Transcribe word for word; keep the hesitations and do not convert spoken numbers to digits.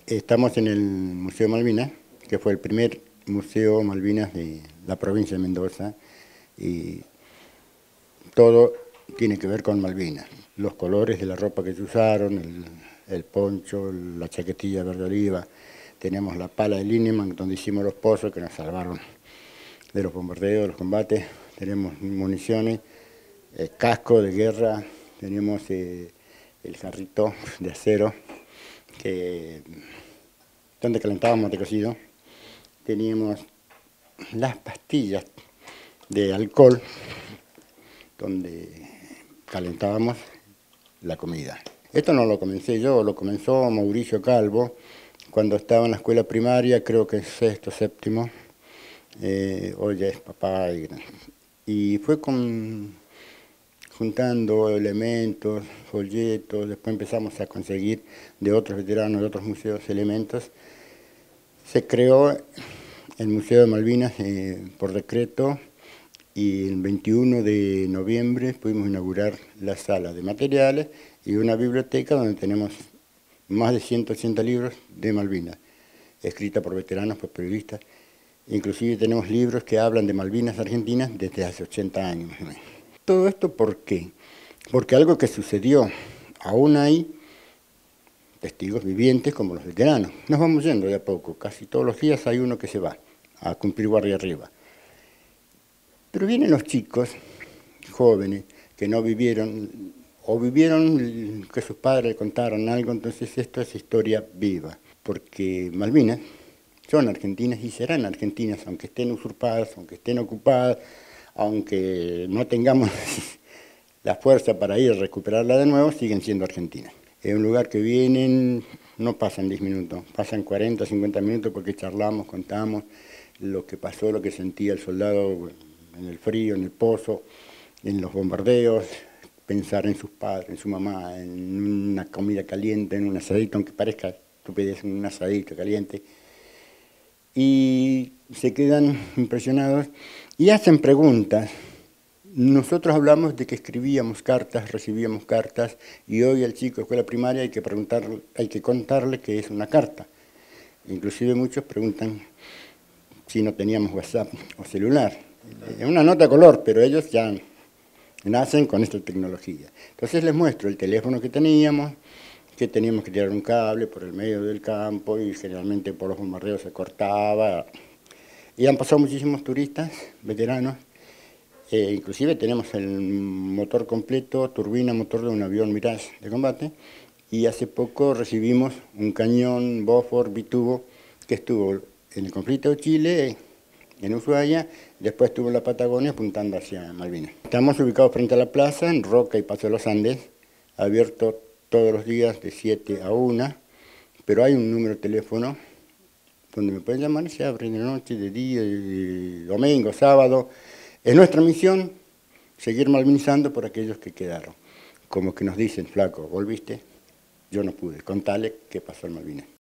Estamos en el Museo Malvinas, que fue el primer Museo Malvinas de la provincia de Mendoza, y todo tiene que ver con Malvinas. Los colores de la ropa que se usaron, el, el poncho, la chaquetilla verde oliva, tenemos la pala de Lineman, donde hicimos los pozos que nos salvaron de los bombardeos, de los combates, tenemos municiones, eh, casco de guerra, tenemos eh, el jarrito de acero, que, donde calentábamos mate cocido, teníamos las pastillas de alcohol, donde calentábamos la comida. Esto no lo comencé yo, lo comenzó Mauricio Calvo, cuando estaba en la escuela primaria, creo que en sexto, séptimo, eh, hoy ya es papá, y, y fue con, juntando elementos, folletos, después empezamos a conseguir de otros veteranos, de otros museos, elementos. Se creó el Museo de Malvinas eh, por decreto, y el veintiuno de noviembre pudimos inaugurar la sala de materiales y una biblioteca donde tenemos más de ciento ochenta libros de Malvinas, escrita por veteranos, por periodistas. Inclusive tenemos libros que hablan de Malvinas Argentinas desde hace ochenta años. ¿Todo esto por qué? Porque algo que sucedió, aún hay testigos vivientes como los veteranos. Nos vamos yendo de a poco, casi todos los días hay uno que se va a cumplir guardia arriba. Pero vienen los chicos, jóvenes, que no vivieron, o vivieron que sus padres le contaron algo, entonces esto es historia viva, porque Malvinas son argentinas y serán argentinas, aunque estén usurpadas, aunque estén ocupadas, aunque no tengamos la fuerza para ir a recuperarla de nuevo, siguen siendo argentinas. Es un lugar que vienen, no pasan diez minutos, pasan cuarenta, cincuenta minutos porque charlamos, contamos lo que pasó, lo que sentía el soldado en el frío, en el pozo, en los bombardeos, pensar en sus padres, en su mamá, en una comida caliente, en un asadito, aunque parezca estupidez, en un asadito caliente. Y se quedan impresionados y hacen preguntas. Nosotros hablamos de que escribíamos cartas, recibíamos cartas, y hoy al chico de escuela primaria hay que preguntarle, hay que contarle qué es una carta. Inclusive muchos preguntan si no teníamos WhatsApp o celular. Es una nota de color, pero ellos ya nacen con esta tecnología. Entonces les muestro el teléfono que teníamos, que teníamos que tirar un cable por el medio del campo y generalmente por los bombardeos se cortaba. Y han pasado muchísimos turistas, veteranos, eh, inclusive tenemos el motor completo, turbina, motor de un avión Mirage de combate, y hace poco recibimos un cañón Bofors bitubo que estuvo en el conflicto de Chile, en Ushuaia, después estuvo en la Patagonia apuntando hacia Malvinas. Estamos ubicados frente a la plaza, en Roca y Paso de los Andes, abierto todos los días de siete a una, pero hay un número de teléfono donde me pueden llamar y se abre de noche, de día, de domingo, sábado. Es nuestra misión seguir malvinizando por aquellos que quedaron. Como que nos dicen, flaco, ¿volviste? Yo no pude, contale qué pasó en Malvinas.